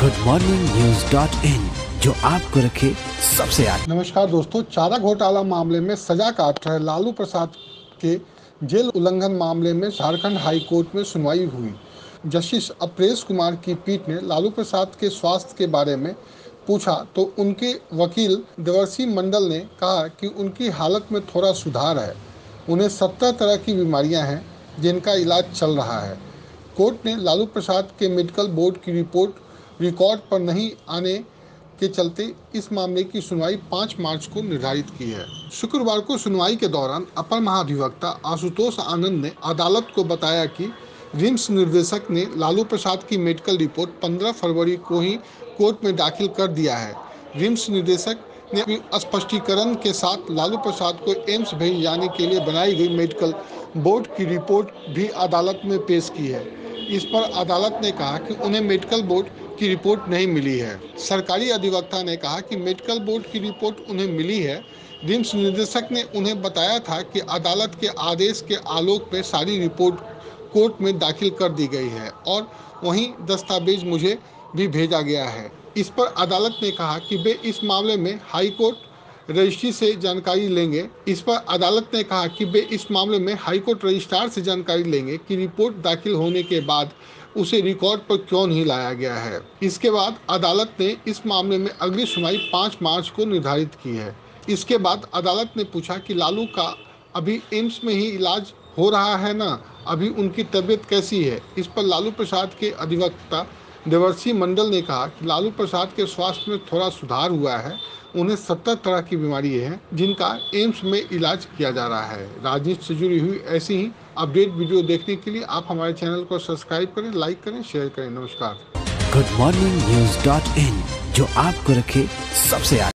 goodmorningnews.in, जो आपको रखे सबसे आगे। नमस्कार दोस्तों, चारा घोटाला मामले में सजा काट रहे लालू प्रसाद के जेल उल्लंघन मामले में झारखंड हाई कोर्ट में सुनवाई हुई। जस्टिस अपरेश कुमार की पीठ ने लालू प्रसाद के स्वास्थ्य के बारे में पूछा तो उनके वकील देवर्षि मंडल ने कहा कि उनकी हालत में थोड़ा सुधार है। उन्हें 17 तरह की बीमारियां हैं जिनका इलाज चल रहा है। कोर्ट ने लालू प्रसाद के मेडिकल बोर्ड की रिपोर्ट रिकॉर्ड पर नहीं आने के चलते इस मामले की सुनवाई 5 मार्च को निर्धारित की है। शुक्रवार को सुनवाई के दौरान अपर महाधिवक्ता आशुतोष आनंद ने अदालत को बताया कि रिम्स निदेशक ने लालू प्रसाद की मेडिकल रिपोर्ट 15 फरवरी को ही कोर्ट में दाखिल कर दिया है। रिम्स निदेशक ने अपनी स्पष्टीकरण के साथ लालू प्रसाद को एम्स भेजे जाने के लिए बनाई गई मेडिकल बोर्ड की रिपोर्ट भी अदालत में पेश की है। इस पर अदालत ने कहा कि उन्हें मेडिकल बोर्ड की रिपोर्ट नहीं मिली है। सरकारी अधिवक्ता ने कहा कि मेडिकल बोर्ड की रिपोर्ट उन्हें मिली है। रिम्स निदेशक ने उन्हें बताया था कि अदालत के आदेश के आलोक में सारी रिपोर्ट कोर्ट में दाखिल कर दी गई है और वहीं दस्तावेज मुझे भी भेजा गया है। इस पर अदालत ने कहा कि वे इस मामले में हाई कोर्ट रजिस्ट्री से जानकारी लेंगे। इस पर अदालत ने कहा कि वे इस मामले में हाई कोर्ट रजिस्ट्रार से जानकारी लेंगे कि रिपोर्ट दाखिल होने के बाद उसे रिकॉर्ड पर क्यों नहीं लाया गया है। इसके बाद अदालत ने इस मामले में अगली सुनवाई 5 मार्च को निर्धारित की है। इसके बाद अदालत ने पूछा कि लालू का अभी एम्स में ही इलाज हो रहा है ना, अभी उनकी तबीयत कैसी है। इस पर लालू प्रसाद के अधिवक्ता देवर्षि मंडल ने कहा कि लालू प्रसाद के स्वास्थ्य में थोड़ा सुधार हुआ है। उन्हें 17 तरह की बीमारी है जिनका एम्स में इलाज किया जा रहा है। राजनीति से जुड़ी हुई ऐसी ही अपडेट वीडियो देखने के लिए आप हमारे चैनल को सब्सक्राइब करें, लाइक करें, शेयर करें। नमस्कार। goodmorningnews.in, जो आपको रखे सबसे आगे।